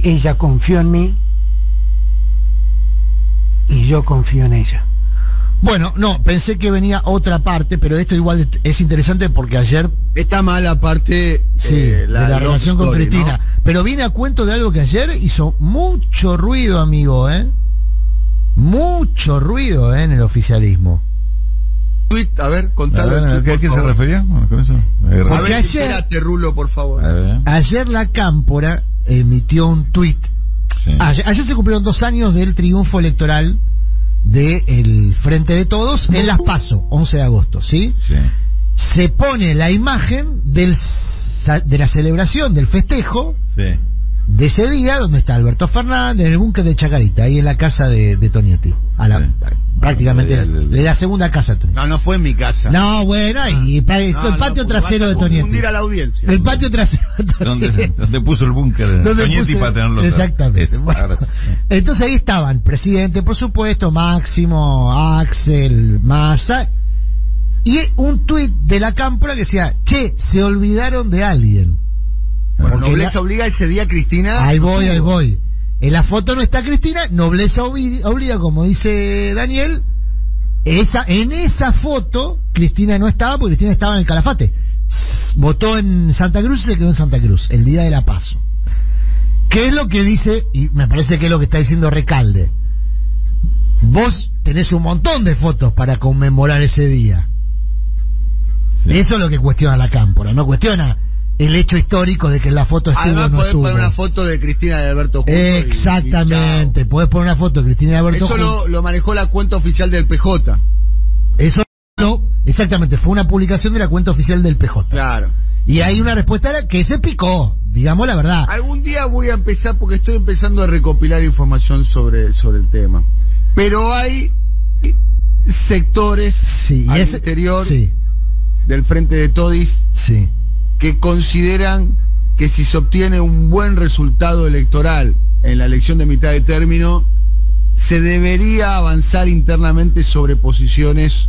ella confió en mí y yo confío en ella. Bueno, no, pensé que venía otra parte, pero esto igual es interesante porque ayer... Esta mala parte de la relación con Cristina, ¿no? Pero viene a cuento de algo que ayer hizo mucho ruido, amigo, mucho ruido, en el oficialismo. A ver, contalo. ¿A qué se refería con eso? A ver, espérate, Rulo, por favor. Ayer la Cámpora emitió un tuit. Sí. Ayer se cumplieron 2 años del triunfo electoral del Frente de Todos en las PASO, 11 de agosto, ¿sí? Sí. Se pone la imagen de la celebración, del festejo, sí, de ese día, donde está Alberto Fernández, en el búnker de Chacarita, ahí en la casa de Tonietti. Prácticamente de la segunda casa de Tonietti. No fue en mi casa. No, bueno, y el patio trasero de Tonietti. Confundir a la audiencia. El patio trasero de Tonietti. Donde puso el búnker de Tonietti para tenerlo. Exactamente. Bueno, entonces ahí estaban el presidente, por supuesto, Máximo, Axel, Massa, y un tuit de la Cámpora que decía: che, se olvidaron de alguien. Bueno, Nobleza Obliga ese día, Cristina. Ahí voy. En la foto no está Cristina, Nobleza Obliga, como dice Daniel. En esa foto Cristina no estaba, porque Cristina estaba en el Calafate. Votó en Santa Cruz y se quedó en Santa Cruz, el día de la PASO. ¿Qué es lo que dice? Y me parece que es lo que está diciendo Recalde. Vos tenés un montón de fotos para conmemorar ese día. Sí. Eso es lo que cuestiona la Cámpora, no cuestiona el hecho histórico de que la foto estuvo. Además, no podés estuvo. poner una foto de Cristina y de Alberto juntos. Exactamente, podés poner una foto de Cristina y Alberto juntos. Eso lo manejó la cuenta oficial del PJ. Eso no, exactamente, fue una publicación de la cuenta oficial del PJ. Claro. Y hay una respuesta que se picó, digamos la verdad. Algún día voy a empezar, porque estoy empezando a recopilar información sobre el tema. Pero hay sectores al interior del Frente de Todis que consideran que si se obtiene un buen resultado electoral en la elección de mitad de término, se debería avanzar internamente sobre posiciones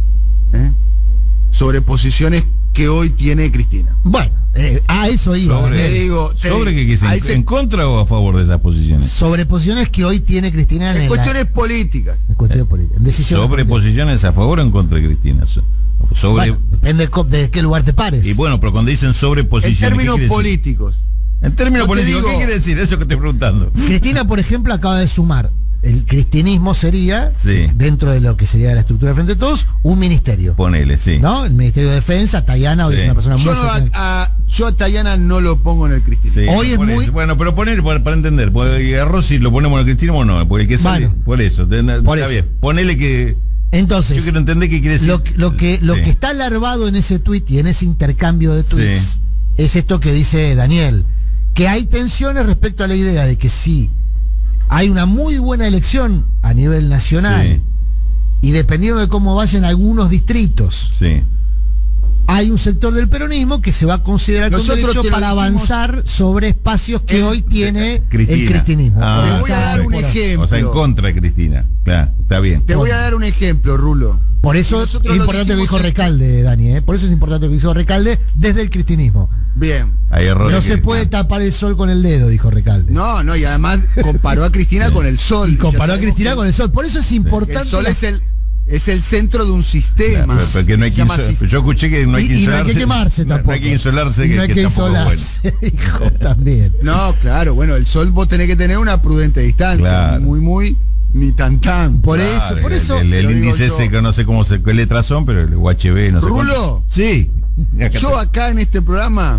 que hoy tiene Cristina. Bueno, a eso iba. ¿Sobre qué quise? ¿En contra o a favor de esas posiciones? Sobre posiciones que hoy tiene Cristina en cuestiones políticas. En cuestiones políticas. ¿Sobre posiciones a favor o en contra de Cristina? Bueno, depende de qué lugar te pares. Y bueno, pero cuando dicen sobre posiciones, en términos políticos. En términos políticos, ¿qué quiere decir? Eso que estoy preguntando. Cristina, por ejemplo, acaba de sumar. El cristinismo sería, dentro de lo que sería la estructura de Frente de Todos, un ministerio. Ponele, ¿no? El Ministerio de Defensa. Tayana hoy es una persona muy... Yo a Tayana no lo pongo en el cristinismo. Hoy es muy... Bueno, pero poner para entender, porque a Rossi lo ponemos en el cristinismo o no, porque el que sale, por eso. Está bien, ponele que... Entonces, yo quiero entender qué quiere decir. Lo que está larvado en ese tuit y en ese intercambio de tweets es esto que dice Daniel, que hay tensiones respecto a la idea de que sí hay una muy buena elección a nivel nacional y dependiendo de cómo vayan algunos distritos, hay un sector del peronismo que se va a considerar con derecho para avanzar sobre espacios que hoy tiene el cristinismo. Te voy a dar un ejemplo. O sea, en contra de Cristina. Claro, está bien. Te voy a dar un ejemplo, Rulo. Por eso es importante lo que dijo Recalde, Dani, Por eso es importante lo que dijo Recalde desde el cristinismo. Bien. No se puede tapar el sol con el dedo, dijo Recalde. No, y además comparó a Cristina con el sol. Y comparó a Cristina con el sol. Por eso es importante. El sol es el centro de un sistema. Porque no hay que yo escuché que no hay que insolarse. No hay que quemarse tampoco. No hay que insolarse, no hay que insolarse, hijo, también. No, claro, bueno, el sol vos tenés que tener una prudente distancia. Claro. Muy, ni tan. Por eso. El índice ese que no sé qué letras son, pero el UHB, no sé. ¿Rulo? Sí. Yo acá en este programa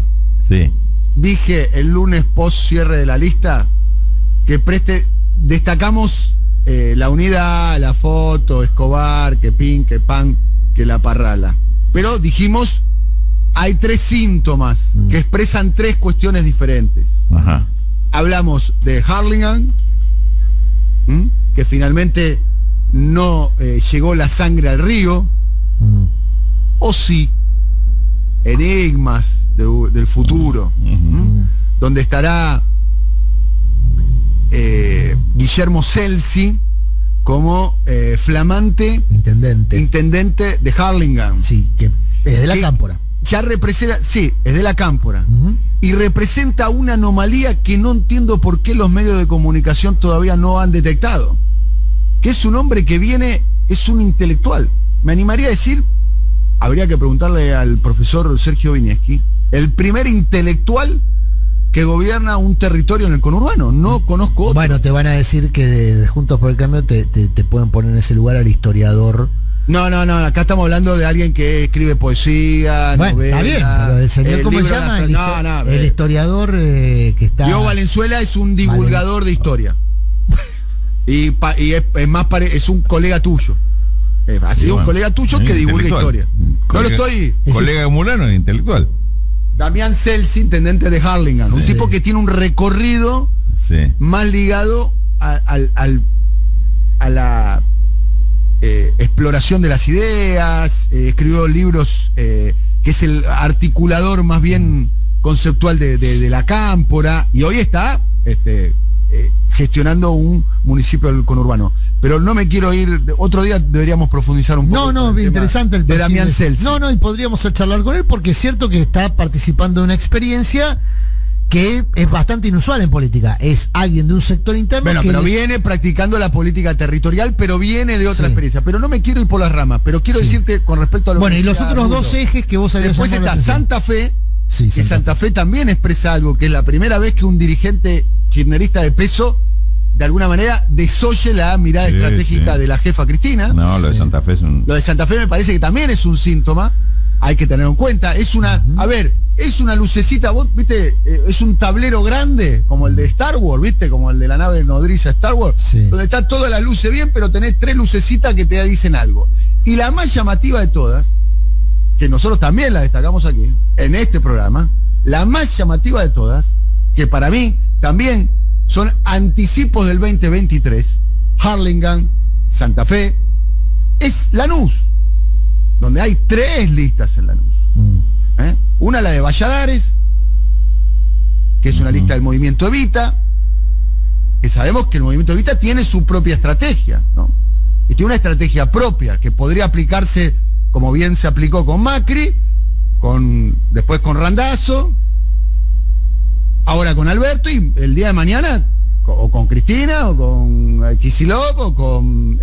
dije el lunes post cierre de la lista que destacamos la unidad, la foto, Escobar, que Pin, que Pan, que la Parrala. Pero dijimos, hay 3 síntomas que expresan 3 cuestiones diferentes. Ajá. Hablamos de Harlingham, que finalmente no llegó la sangre al río, o sí, enigmas del futuro, donde estará Guillermo Celsi como flamante intendente de Harlingham. Sí, que es de la Cámpora. Ya representa, es de la Cámpora. y representa una anomalía que no entiendo por qué los medios de comunicación todavía no han detectado. Que es un hombre que viene, es un intelectual. Me animaría a decir, habría que preguntarle al profesor Sergio Vinieski, el primer intelectual que gobierna un territorio en el conurbano. No conozco otro. Bueno, te van a decir que de Juntos por el Cambio te pueden poner en ese lugar al historiador. No, acá estamos hablando de alguien que escribe poesía, bueno, novela. Está bien, pero el señor, ¿cómo se llama? El historiador que está... Diego Valenzuela es un divulgador de historia. Y es un colega tuyo. Ha sido un colega tuyo que divulga historia. No lo estoy... Colega de Mulano es intelectual. Damián Celsi, intendente de Harlingen, un tipo que tiene un recorrido más ligado a la exploración de las ideas, escribió libros, que es el articulador más bien conceptual de la Cámpora, y hoy está gestionando un municipio del conurbano. Pero no me quiero ir, otro día deberíamos profundizar un poco. No, interesante el de Damián Celsi. No, y podríamos charlar con él porque es cierto que está participando de una experiencia que es bastante inusual en política. Es alguien de un sector interno. Bueno, pero viene practicando la política territorial, pero viene de otra experiencia. Pero no me quiero ir por las ramas, pero quiero decirte con respecto a lo que... y los otros dos ejes que vos habías... Después está Santa Fe, que Santa Fe también expresa algo, que es la primera vez que un dirigente kirchnerista de peso de alguna manera desoye la mirada estratégica de la jefa Cristina. No, lo de Santa Fe es un... Lo de Santa Fe me parece que también es un síntoma, hay que tenerlo en cuenta. Es una, a ver, es una lucecita, vos, viste, es un tablero grande, como el de Star Wars, viste, como el de la nave nodriza Star Wars, donde está todas las luces bien, pero tenés 3 lucecitas que te dicen algo. Y la más llamativa de todas, que nosotros también la destacamos aquí, en este programa, la más llamativa de todas, que para mí también son anticipos del 2023, Harlingen, Santa Fe, es Lanús, donde hay 3 listas en Lanús. Una, la de Valladares, que es una lista del movimiento Evita, que sabemos que el movimiento Evita tiene su propia estrategia, ¿no? Y tiene una estrategia propia que podría aplicarse como bien se aplicó con Macri, después con Randazzo, ahora con Alberto, y el día de mañana o con Cristina o con Kicillof o con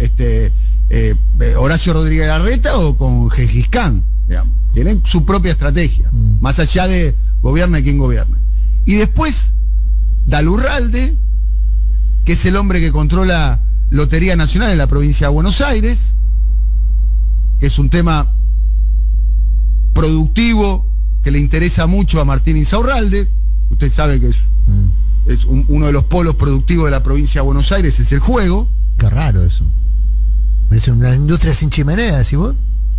Horacio Rodríguez Larreta o con Gengis Khan, digamos. Tienen su propia estrategia, más allá de gobierne quien gobierne. Y después Dalurralde, que es el hombre que controla Lotería Nacional en la provincia de Buenos Aires, que es un tema productivo que le interesa mucho a Martín Insaurralde. Usted sabe que es uno de los polos productivos de la provincia de Buenos Aires, es el juego. Qué raro eso. Es una industria sin chimenea, decís vos.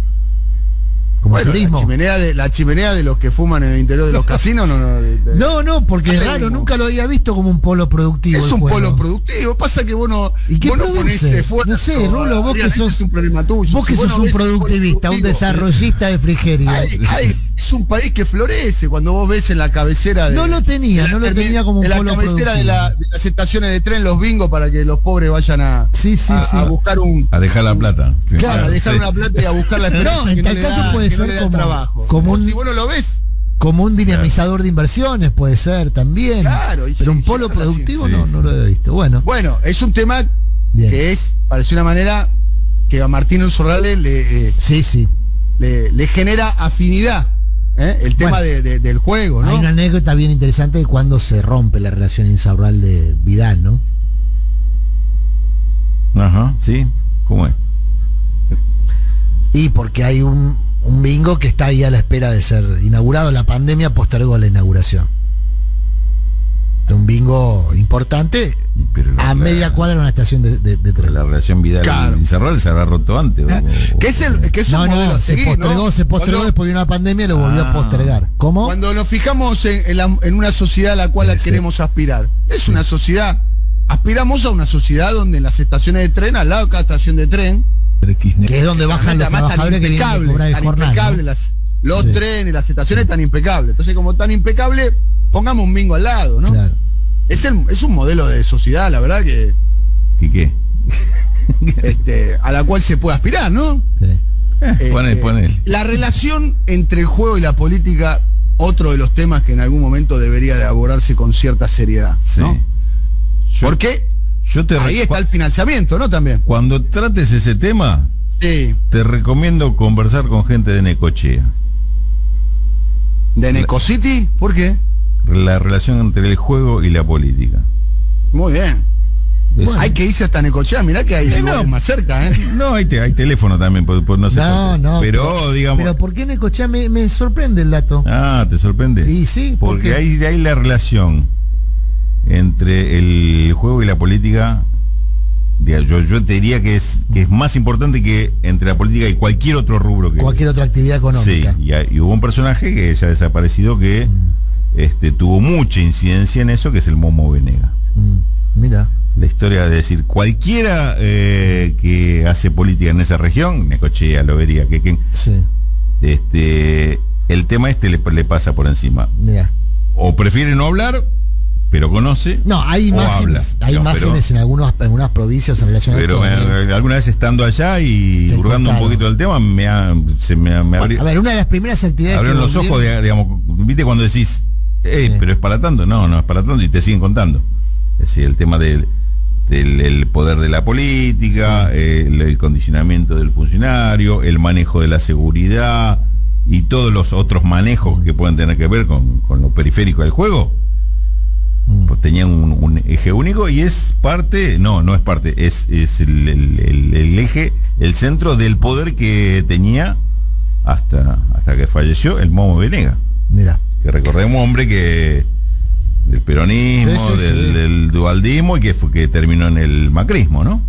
Como el turismo. La chimenea de los que fuman en el interior de los casinos. No, porque es raro, nunca lo había visto como un polo productivo. Es un polo productivo, pasa que vos no ponés esfuerzo. No sé, Rulo, vos que sos un problema tuyo. Vos que sos un productivista, un desarrollista de frigería. Es un país que florece cuando vos ves en la cabecera de... No lo tenía como un polo productivo. En la cabecera de las estaciones de tren, los bingos para que los pobres vayan a buscar a dejar la plata. Claro, a dejar una plata y a buscar la experiencia. No, en tal caso puede ser como si vos no lo ves. Como un dinamizador de inversiones puede ser también. Claro, pero un polo productivo no lo he visto. Bueno, es un tema que parece una manera que a Martín Insaurralde le genera afinidad. El tema del juego, ¿no? Hay una anécdota bien interesante de cuando se rompe la relación Insaurralde-Vidal, ¿no? Ajá, sí. ¿Cómo es? Y porque hay un bingo que está ahí a la espera de ser inaugurado. La pandemia postergó la inauguración. Un bingo importante a media cuadra en una estación de tren. La relación Vidal-Insaurralde se habrá roto antes. Se postergó después de una pandemia y lo volvió a postergar. ¿Cómo? Cuando nos fijamos en una sociedad a la cual queremos aspirar, es una sociedad, aspiramos a una sociedad donde en las estaciones de tren, al lado de cada estación de tren, que es donde bajan los trabajadores que vienen a cobrar el jornal, ¿no? Los trenes, las estaciones tan impecables. Entonces, como tan impecable, pongamos un bingo al lado, ¿no? Claro. Es un modelo de sociedad, la verdad que... ¿Qué? A la cual se puede aspirar, ¿no? Sí. Pone. La relación entre el juego y la política otro de los temas que en algún momento debería de abordarse con cierta seriedad, ¿no? Porque ahí está el financiamiento, ¿no? También. Cuando trates ese tema, te recomiendo conversar con gente de Necochea. ¿De Necocity? ¿Por qué? La relación entre el juego y la política. Muy bien. Bueno. Hay que irse hasta Necochea, mirá que hay más cerca, ¿eh? No, hay teléfono también, no sé. Pero digamos. Pero ¿por qué Necochea me sorprende el dato? Ah, ¿te sorprende? Y sí, porque hay la relación entre el juego y la política. Yo te diría que es más importante que entre la política y cualquier otro rubro. Cualquier otra actividad económica. Sí, y hubo un personaje que ya ha desaparecido que tuvo mucha incidencia en eso, que es el Momo Venega. Mira. La historia de decir, cualquiera que hace política en esa región, Necochea, Lobería, Quequén, el tema le pasa por encima. Mira. O prefiere no hablar, pero conoce. No, hay imágenes, en algunas provincias en relación pero a esto. Alguna vez estando allá y hurgando un poquito del tema, a ver, una de las primeras actividades abrieron los ojos, digamos, ¿viste cuando decís, pero es para tanto? No es para tanto, y te siguen contando. Es decir, el tema del poder de la política, el condicionamiento del funcionario, el manejo de la seguridad y todos los otros manejos que pueden tener que ver con lo periférico del juego. Pues tenían un eje único y es parte, no es parte, es el eje, el centro del poder que tenía hasta que falleció el Momo Venega. Mira. Que recordemos, hombre, que del peronismo, del dualdismo, y que terminó en el macrismo, ¿no?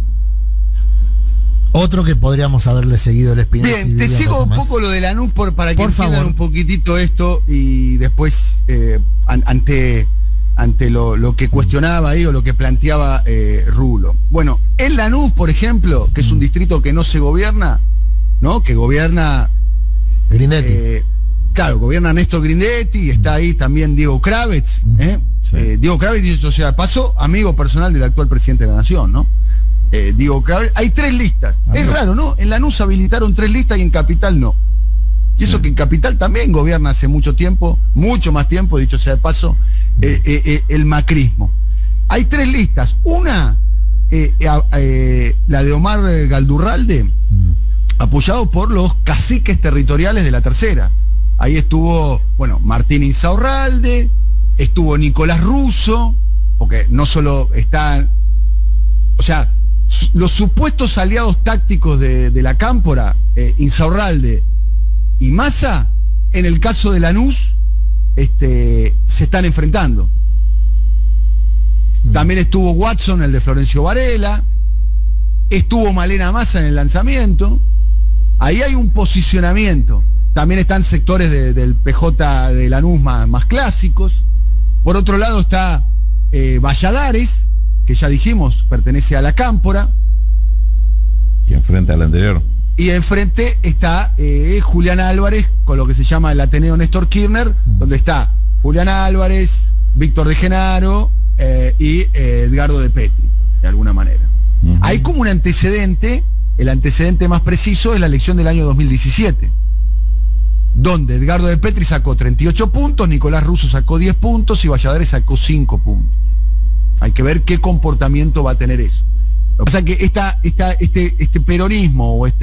Otro que podríamos haberle seguido el espinazo. Bien, te sigo un poco lo de Lanús para que entiendan un poquitito esto y después ante lo que cuestionaba ahí o lo que planteaba Rulo. Bueno, en Lanús, por ejemplo, que es un distrito que no se gobierna, ¿no? Que gobierna Grindetti. Claro, gobierna Néstor Grindetti y está ahí también Diego Kravetz. Diego Kravetz, dice, o sea, pasó amigo personal del actual presidente de la Nación, ¿no? Diego Kravetz, hay 3 listas. Es raro, ¿no? En Lanús habilitaron 3 listas y en Capital no. Y eso que en Capital también gobierna hace mucho tiempo, mucho más tiempo, dicho sea de paso, el macrismo. Hay 3 listas. Una, la de Omar Galdurralde, apoyado por los caciques territoriales de la Tercera. Ahí estuvo, Martín Insaurralde, estuvo Nicolás Russo, porque no solo están, o sea, los supuestos aliados tácticos de la Cámpora, Insaurralde y Massa, en el caso de Lanús, se están enfrentando. También estuvo Watson, el de Florencio Varela, estuvo Malena Massa en el lanzamiento. Ahí hay un posicionamiento. También están sectores del PJ de Lanús más clásicos. Por otro lado está Valladares, que ya dijimos, pertenece a la Cámpora. Que enfrenta al anterior. Y enfrente está Julián Álvarez, con lo que se llama el Ateneo Néstor Kirchner, donde está Julián Álvarez, Víctor de Genaro y Edgardo de Petri, de alguna manera. Hay como un antecedente, el antecedente más preciso es la elección del año 2017. Donde Edgardo de Petri sacó 38 puntos, Nicolás Russo sacó 10 puntos y Valladares sacó 5 puntos. Hay que ver qué comportamiento va a tener eso. Lo que pasa es que este peronismo o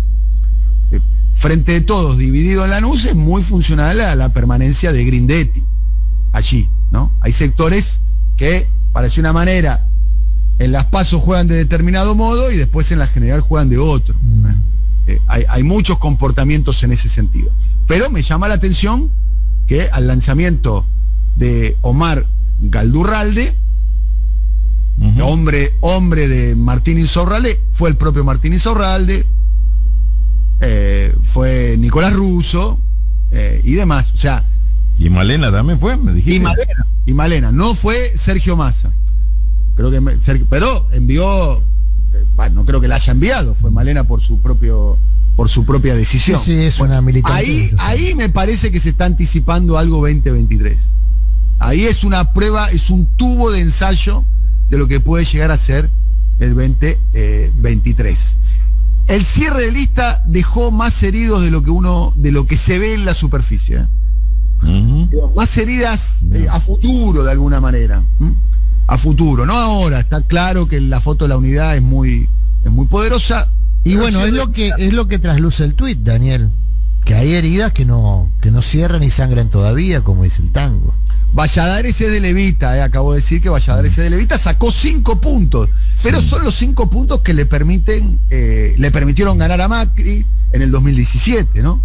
Frente de Todos dividido en Lanús es muy funcional a la permanencia de Grindetti allí, ¿no? Hay sectores que, para decir una manera, en las PASO juegan de determinado modo y después en la general juegan de otro. Hay muchos comportamientos en ese sentido. Pero me llama la atención que al lanzamiento de Omar Galdurralde, hombre de Martín Insaurralde, fue el propio Martín Insaurralde, fue Nicolás Russo y demás. O sea, y Malena también fue, me dijiste. Y Malena, no fue Sergio Massa. Creo que pero envió, no creo que la haya enviado, fue Malena por su propia decisión. Sí, es una militante. Ahí me parece que se está anticipando algo 2023. Ahí es una prueba, es un tubo de ensayo de lo que puede llegar a ser el 2023. El cierre de lista dejó más heridos de lo que se ve en la superficie. Más heridas a futuro, de alguna manera. A futuro, no ahora. Está claro que la foto de la unidad es muy poderosa. Y bueno, es lo que trasluce el tuit, Daniel. Que hay heridas que no cierran y sangran todavía, como dice el tango. Valladares es de Levita, acabo de decir que Valladares es de Levita, sacó 5 puntos, pero son los 5 puntos que le permitieron ganar a Macri en el 2017, ¿no?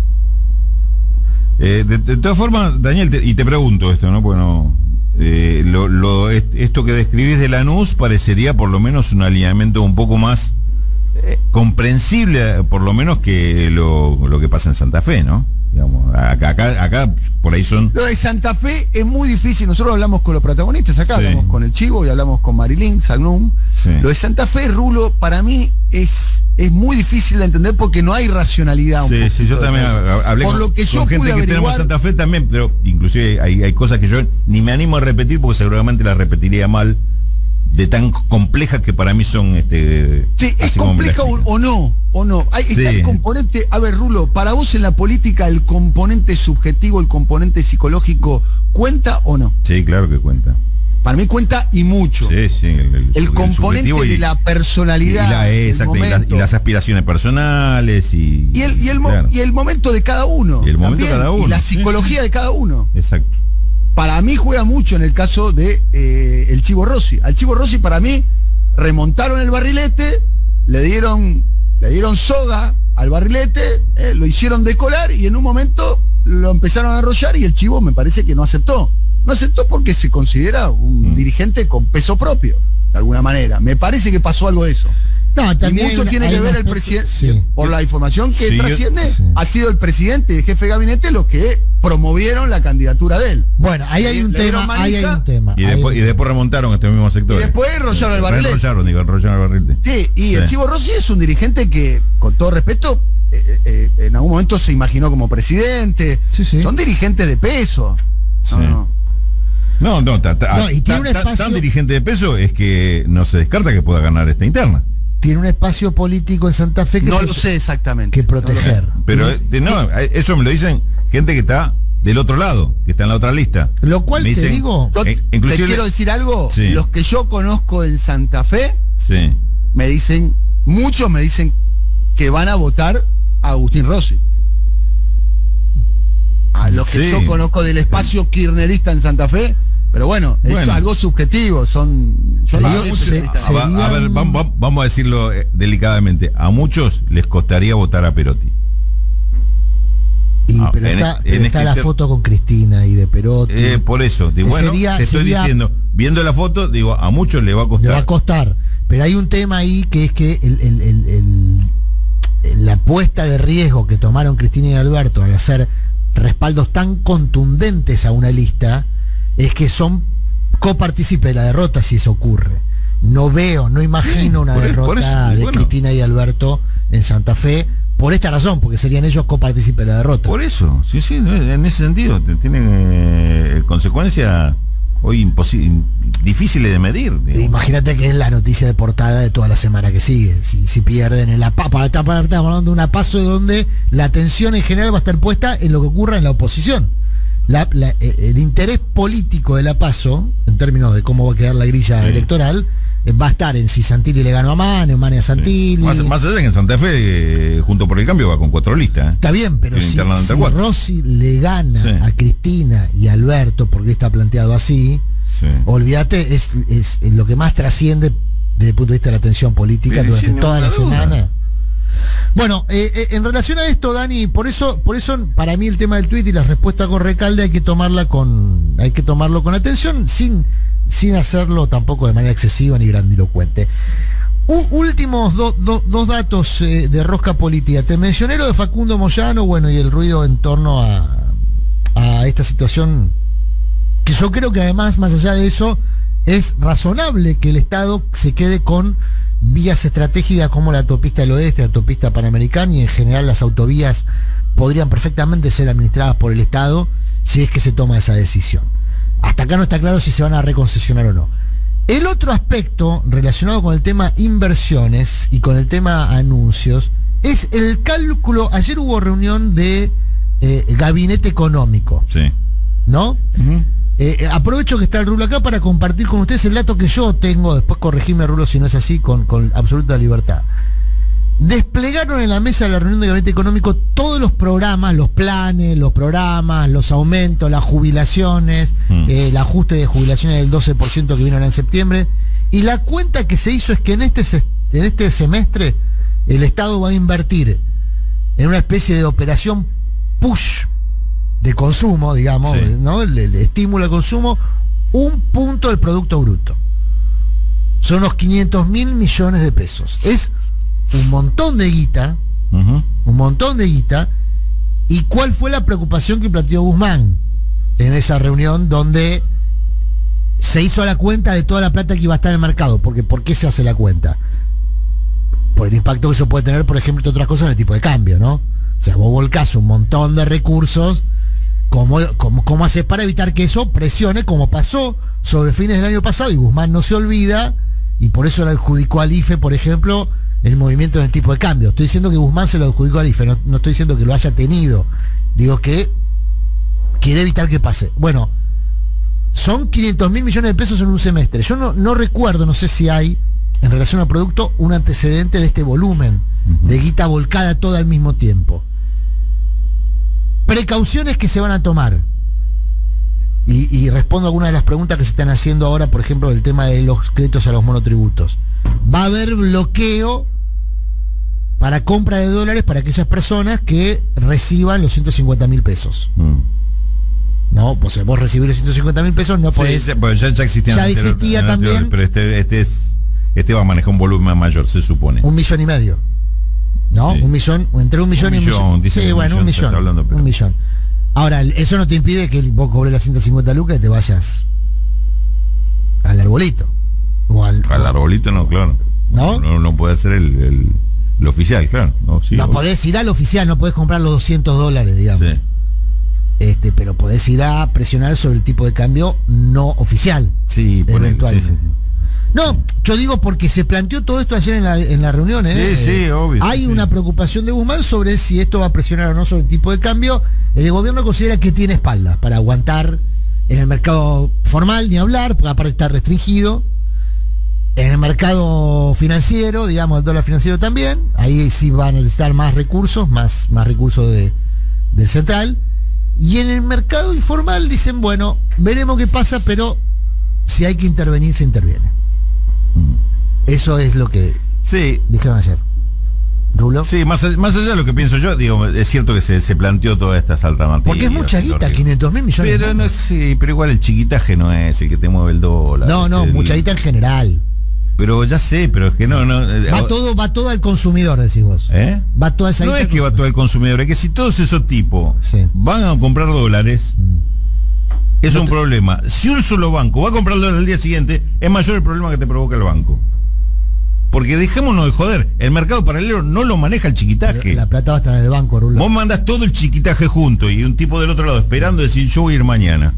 De todas formas, Daniel, y te pregunto esto, ¿no? Bueno, esto que describís de Lanús parecería por lo menos un alineamiento un poco más comprensible, por lo menos, que lo que pasa en Santa Fe, ¿no? Digamos, acá por ahí son... Lo de Santa Fe es muy difícil. Nosotros hablamos con los protagonistas acá, hablamos con el Chivo y hablamos con Marilyn Sagnum. Lo de Santa Fe, Rulo, para mí es muy difícil de entender porque no hay racionalidad. Yo también hablé por lo que yo con gente que tenemos en Santa Fe también, pero inclusive hay cosas que yo ni me animo a repetir porque seguramente las repetiría mal, de tan complejas que para mí son es compleja o no. Está el componente, a ver, Rulo, para vos en la política el componente subjetivo, el componente psicológico, ¿cuenta o no? Sí, claro que cuenta. Para mí cuenta y mucho. Sí, el componente de la personalidad y las aspiraciones personales y el momento de cada uno. Y el momento de cada uno. Y la psicología de cada uno. Exacto. Para mí juega mucho en el caso de el Chivo Rossi. Al Chivo Rossi, para mí, remontaron el barrilete, le dieron soga al barrilete, lo hicieron decolar y en un momento lo empezaron a arrollar y el Chivo me parece que no aceptó. No aceptó porque se considera un dirigente con peso propio, de alguna manera. Me parece que pasó algo de eso. No, también y mucho tiene que ver el presidente, por la información que trasciende, ha sido el presidente y el jefe de gabinete los que promovieron la candidatura de él. Bueno, ahí hay un tema. Y después remontaron a este mismo sector. Y después enrollaron el barrilete. Enrollaron el barrilete. Sí, y el Chivo Rossi es un dirigente que, con todo respeto, en algún momento se imaginó como presidente. Son dirigentes de peso. Tan dirigente de peso es que no se descarta que pueda ganar esta interna. Tiene un espacio político en Santa Fe que no lo sé exactamente. Que proteger. Pero eso me lo dicen gente que está del otro lado, que está en la otra lista. Lo cual me dicen, te quiero decir algo, los que yo conozco en Santa Fe, muchos me dicen que van a votar a Agustín Rossi. A los que yo conozco del espacio kirchnerista en Santa Fe, pero bueno, es algo subjetivo, a ver, vamos a decirlo delicadamente, a muchos les costaría votar a Perotti. Pero está la foto con Cristina y de Perotti. Por eso, te estoy diciendo, viendo la foto, digo, a muchos le va a costar. Le va a costar, pero hay un tema ahí que es que la apuesta de riesgo que tomaron Cristina y Alberto al hacer respaldos tan contundentes a una lista es que son copartícipes de la derrota si eso ocurre. No imagino una derrota de Cristina y Alberto en Santa Fe por esta razón, porque serían ellos copartícipes de la derrota. Por eso, en ese sentido tienen consecuencias hoy difíciles de medir. Imagínate que es la noticia de portada de toda la semana que sigue. Si pierden en estamos hablando de una PASO donde la atención en general va a estar puesta en lo que ocurra en la oposición. El interés político de la PASO, en términos de cómo va a quedar la grilla electoral, va a estar en si Santilli le ganó a Mane a Santilli. Más allá que en Santa Fe, Junto por el Cambio va con 4 listas. Está bien, pero si Rossi le gana a Cristina y a Alberto, porque está planteado así, olvídate, es lo que más trasciende desde el punto de vista de la atención política durante toda la semana. Bueno, en relación a esto, Dani, por eso para mí el tema del tuit y la respuesta con Recalde hay que tomarlo con atención, sin hacerlo tampoco de manera excesiva ni grandilocuente. Últimos dos datos de rosca política. Te mencioné lo de Facundo Moyano, bueno, y el ruido en torno a esta situación, que yo creo que además, más allá de eso, es razonable que el Estado se quede con vías estratégicas como la autopista del Oeste, la autopista Panamericana, y en general las autovías podrían perfectamente ser administradas por el Estado si es que se toma esa decisión. Hasta acá no está claro si se van a reconcesionar o no. El otro aspecto relacionado con el tema inversiones y con el tema anuncios es el cálculo. Ayer hubo reunión de gabinete económico. Sí. ¿No? Aprovecho que está el Rulo acá para compartir con ustedes el dato que yo tengo, después corregime, Rulo, si no es así, con absoluta libertad. Desplegaron en la mesa de la reunión del gabinete económico todos los programas, los planes, los programas, los aumentos, las jubilaciones, el ajuste de jubilaciones del 12% que vino ahora en septiembre, y la cuenta que se hizo es que en este semestre el Estado va a invertir en una especie de operación push de consumo, digamos, sí, ¿no? El estímulo al consumo, 1 punto del Producto Bruto. Son unos 500.000 millones de pesos. Es un montón de guita, un montón de guita. ¿Y cuál fue la preocupación que planteó Guzmán en esa reunión donde se hizo la cuenta de toda la plata que iba a estar en el mercado? Porque ¿por qué se hace la cuenta? Por el impacto que eso puede tener, por ejemplo, entre otras cosas, en el tipo de cambio, ¿no? O sea, vos volcás un montón de recursos. ¿Cómo haces para evitar que eso presione, como pasó sobre fines del año pasado? Y Guzmán no se olvida, y por eso le adjudicó al IFE, por ejemplo, el movimiento del tipo de cambio. Estoy diciendo que Guzmán se lo adjudicó al IFE, no estoy diciendo que lo haya tenido. Digo que quiere evitar que pase. Bueno, son 500.000 millones de pesos en un semestre. Yo no recuerdo, no sé si hay, en relación al producto, un antecedente de este volumen de guita volcada toda al mismo tiempo. Precauciones que se van a tomar. Y respondo a algunas de las preguntas que se están haciendo ahora, por ejemplo, el tema de los créditos a los monotributos. Va a haber bloqueo para compra de dólares para aquellas personas que reciban los 150.000 pesos. No, pues vos recibir los 150.000 pesos no podés. Sí, pues ya existían. Ya existía también. Pero este va a manejar un volumen mayor, se supone. 1,5 millones. ¿No? Sí. 1 millón, entre 1 millón y 1 millón. Sí, bueno, 1 millón. Hablando, pero... 1 millón. Ahora, eso no te impide que vos cobres las 150 lucas y te vayas al arbolito. Al arbolito no, claro. ¿No? No puede ser el oficial, claro. No, sí, no podés ir al oficial, no podés comprar los $200, digamos. Sí. Pero podés ir a presionar sobre el tipo de cambio no oficial. Sí, eventualmente. Sí. No, yo digo porque se planteó todo esto ayer en la reunión. Sí, obvio. Hay una preocupación de Guzmán sobre si esto va a presionar o no sobre el tipo de cambio. El gobierno considera que tiene espalda para aguantar en el mercado formal, ni hablar, porque aparte está restringido. En el mercado financiero, digamos, el dólar financiero también. Ahí sí van a necesitar más recursos, más recursos del central. Y en el mercado informal dicen, bueno, veremos qué pasa, pero si hay que intervenir, se interviene. Eso es lo que dijeron ayer. ¿Rulo? Sí, más allá de lo que pienso yo, digo, es cierto que se planteó todas estas alternativas. Porque es mucha guita, 500.000 millones. Pero no, sí, pero igual el chiquitaje no es el que te mueve el dólar. No, mucha guita en general. Pero ya sé, pero es que no. Va todo al consumidor, decís vos. Va toda esa guita. No es que va todo al consumidor, es que si todos esos tipos van a comprar dólares, es un problema. Si un solo banco va a comprar dólares al día siguiente, es mayor el problema que te provoca el banco. Porque dejémonos de joder, el mercado paralelo no lo maneja el chiquitaje. La plata va a estar en el banco, Rulo. Vos mandás todo el chiquitaje junto y un tipo del otro lado esperando decir yo voy a ir mañana.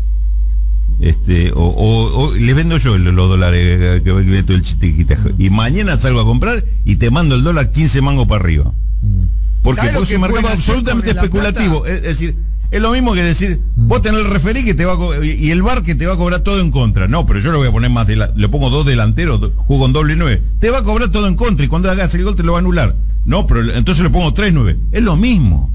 O les vendo yo los dólares que meto el chiquitaje. Y mañana salgo a comprar y te mando el dólar 15 mangos para arriba. Porque es un mercado absolutamente especulativo. Es decir, es lo mismo que decir, vos tenés el referí que te va y el VAR que te va a cobrar todo en contra. No, pero yo le voy a poner más, le pongo 2 delanteros, juego con doble 9. Te va a cobrar todo en contra y cuando hagas el gol te lo va a anular. No, pero entonces le pongo 3-9. Es lo mismo.